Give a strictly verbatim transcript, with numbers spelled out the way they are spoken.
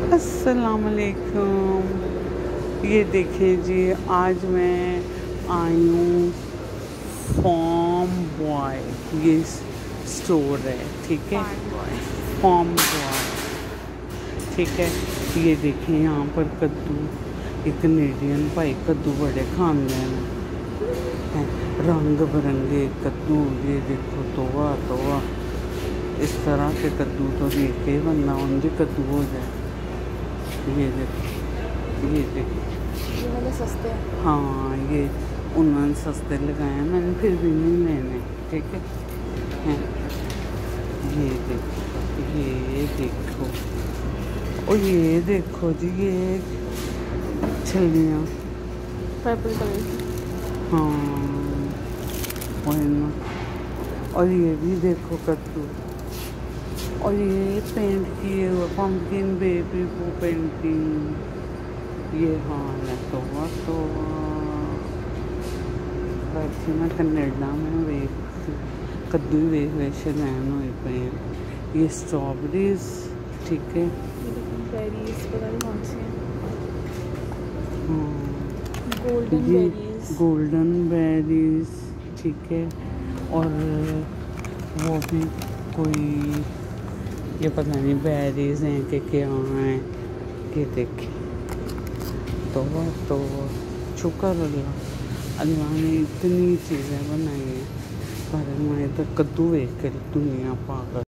अस्सलाम वालेकुम। ये देखें जी, आज मैं आई हूँ फॉर्म बॉय, ये स्टोर है, ठीक है, फॉर्म बॉय, ठीक है। ये देखें यहाँ पर कद्दू, एक कनेडियन भाई कद्दू बड़े खाते हैं, रंग बिरंगे कद्दू। ये देखो, तोवा तोवा, इस तरह के कद्दू तो देख के बनना उनके कद्दू हो जाए। ये देखो, ये देखो, ये वाले सस्ते हैं। हाँ, ये उन्होंने सस्ते लगाए हैं, मैंने फिर भी नहीं लेने, ठीक है, हैं। ये देखो, ये देखो, और ये देखो जी, ये छलियाँ पर्पल कलर की। हाँ, वही ना। और ये भी देखो कद्दू, और ये पेंट किए हुए पम्पकिन बेबी वो पेंटिंग। ये हाल है तो तो वैसे मैं कनेडा में वेख कद्दू वेख वेख लैन हुए पे हैं। ये स्ट्रॉबेरीज, ठीक है, बेरीज पता नहीं कौन सी हैं। हाँ, गोल्डन ये बेरीज। गोल्डन बेरीज, ठीक है। और वो भी कोई, ये पता नहीं बेरीज हैं कि क्या हैं। ये देखें, तो तो शुक्र अल्लाह, अल्लाह ने इतनी चीज़ें बनाई हैं, पर मैं तो कद्दू देख कर दुनिया पागल।